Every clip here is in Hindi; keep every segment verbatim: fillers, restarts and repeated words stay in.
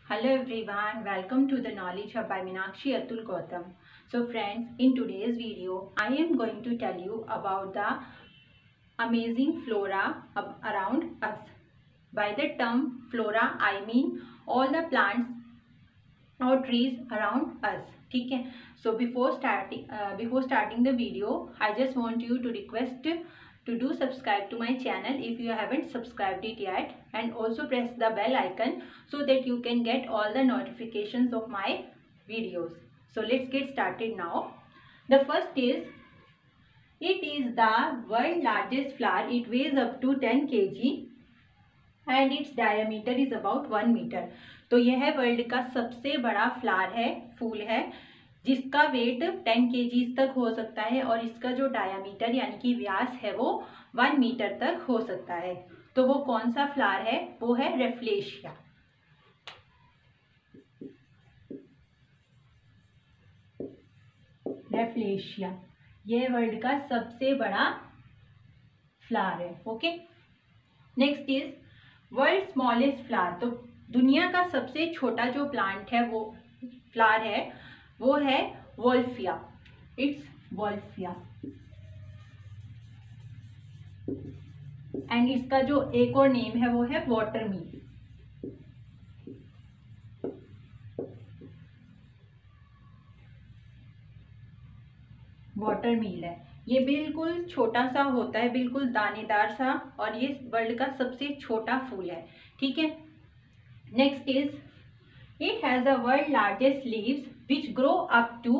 Hello everyone, welcome to the Knowledge Hub by Meenakshi Atul Gautam. So friends, in today's video, I am going to tell you about the amazing flora around us. By the term flora, I mean all the plants or trees around us. ठीक है. So before starting, uh, before starting the video, I just want you to request to do subscribe to my channel if you haven't subscribed it yet, and also press the bell icon so that you can get all the notifications of my videos. So let's get started now. The first is, it is the world largest flower. It weighs up to ten kilograms and its diameter is about one meter. तो यह वर्ल्ड का सबसे बड़ा फ्लावर है, फूल है, जिसका वेट टेन केजीज तक हो सकता है और इसका जो डायामीटर यानी कि व्यास है वो वन मीटर तक हो सकता है. तो वो कौन सा फ्लावर है? वो है रेफ्लेशिया. रेफ्लेशिया यह वर्ल्ड का सबसे बड़ा फ्लावर है. Okay. Next is world smallest flower. तो दुनिया का सबसे छोटा जो प्लांट है, वो फ्लावर है, वो है वोल्फिया. It's Wolffia. एंड इसका जो एक और नेम है वो है वाटरमील. वाटरमील है. ये बिल्कुल छोटा सा होता है, बिल्कुल दानेदार सा, और ये वर्ल्ड का सबसे छोटा फूल है. ठीक है. Next is, it has the world largest leaves which grow up to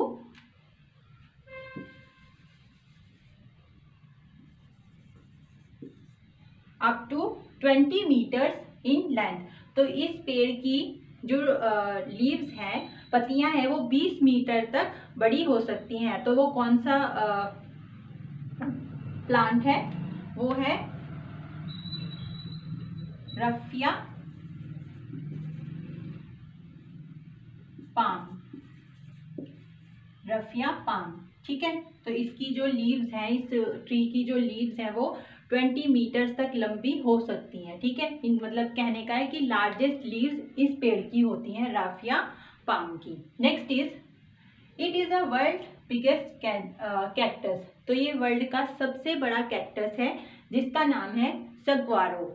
up to twenty meters in length. तो इस पेड़ की जो लीव्स हैं, पत्तियां हैं, वो बीस मीटर तक बड़ी हो सकती हैं. तो वो कौन सा प्लांट है? वो है रफिया पाम. रफिया पाम. ठीक है. तो इसकी जो लीव्स हैं, इस ट्री की जो लीव्स हैं, वो ट्वेंटी मीटर्स तक लंबी हो सकती हैं. ठीक है. इन मतलब कहने का है कि लार्जेस्ट लीव्स इस पेड़ की होती हैं, राफिया पाम की. Next is, it is a world biggest cactus. तो ये वर्ल्ड का सबसे बड़ा कैक्टस है, जिसका नाम है सग्वारो.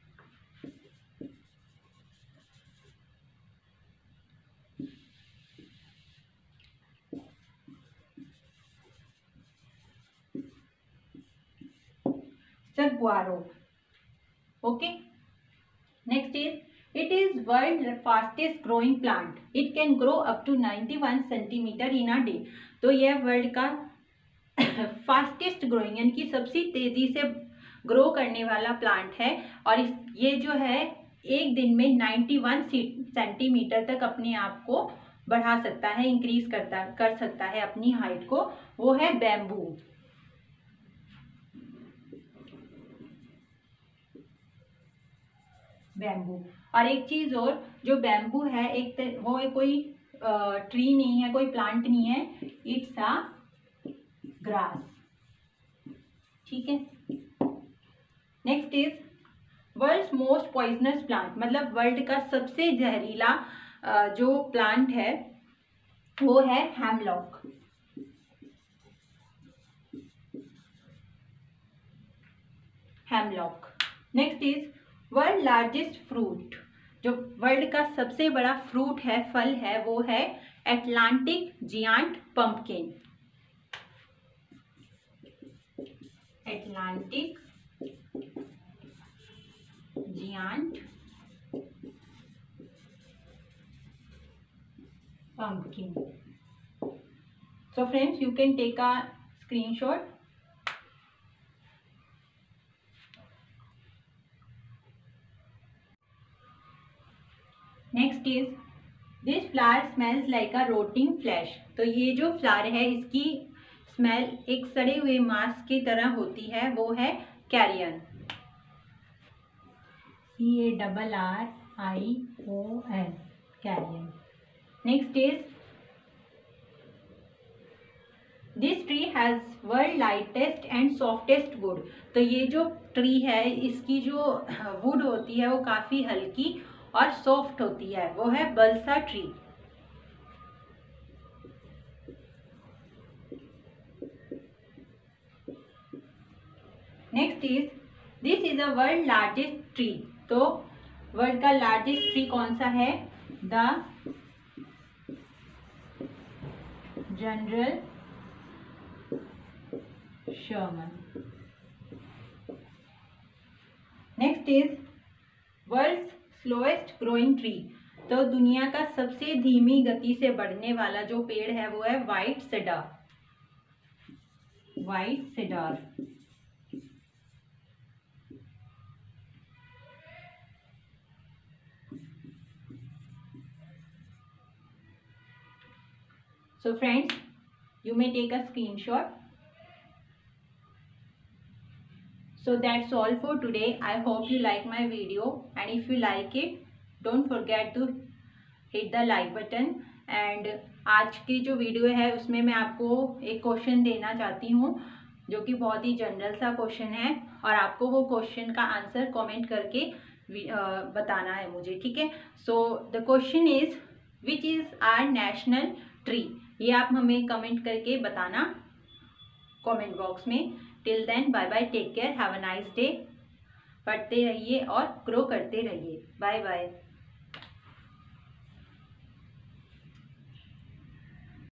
Saguaro. Okay. Next is, it is world fastest growing plant. It can grow up to ninety-one centimeter in a day. तो यह वर्ल्ड का फास्टेस्ट ग्रोइंग यानी कि सबसे तेजी से ग्रो करने वाला प्लांट है, और इस ये जो है एक दिन में इक्यानवे सेंटीमीटर तक अपने आप को बढ़ा सकता है, इंक्रीज करता कर सकता है अपनी हाइट को. वो है बैम्बू. बैम्बू. और एक चीज और, जो बैम्बू है एक वो है कोई ट्री नहीं है, कोई प्लांट नहीं है, इट्स अ ग्रास. ठीक है. Next is world's most poisonous plant. मतलब वर्ल्ड का सबसे जहरीला जो प्लांट है वो है hemlock. Hemlock. Next is world largest fruit. जो वर्ल्ड का सबसे बड़ा फ्रूट है, फल है, वो है Atlantic giant pumpkin. Atlantic giant pumpkin. So friends, you can take a screenshot. Next is, this flower smells like a rotting flesh. तो ये जो फ्लावर है, इसकी स्मेल एक सड़े हुए मांस की तरह होती है, वो है carrion. C A double R I O N. Carrion. Next is, this tree has world lightest and softest wood. तो ये जो ट्री है, इसकी जो वुड होती है वो काफ़ी हल्की और सॉफ्ट होती है, वो है balsa tree. Next is this is a world largest tree. तो वर्ल्ड का लार्जेस्ट ट्री कौन सा है? The General Sherman. Next is world slowest growing tree. तो दुनिया का सबसे धीमी गति से बढ़ने वाला जो पेड़ है वो है white cedar. White cedar. So friends, you may take a screenshot. So that's all for today. I hope you like my video, and if you like it, don't forget to hit the like button. And आज की जो वीडियो है उसमें मैं आपको एक क्वेश्चन देना चाहती हूँ जो कि बहुत ही जनरल सा क्वेश्चन है, और आपको वो क्वेश्चन का आंसर कमेंट करके बताना है मुझे, ठीक है। So the question is which is our national tree. ये आप हमें कमेंट करके बताना कमेंट बॉक्स में। Till then bye bye, take care, have a nice day. पढ़ते रहिए और ग्रो करते रहिए। Bye bye.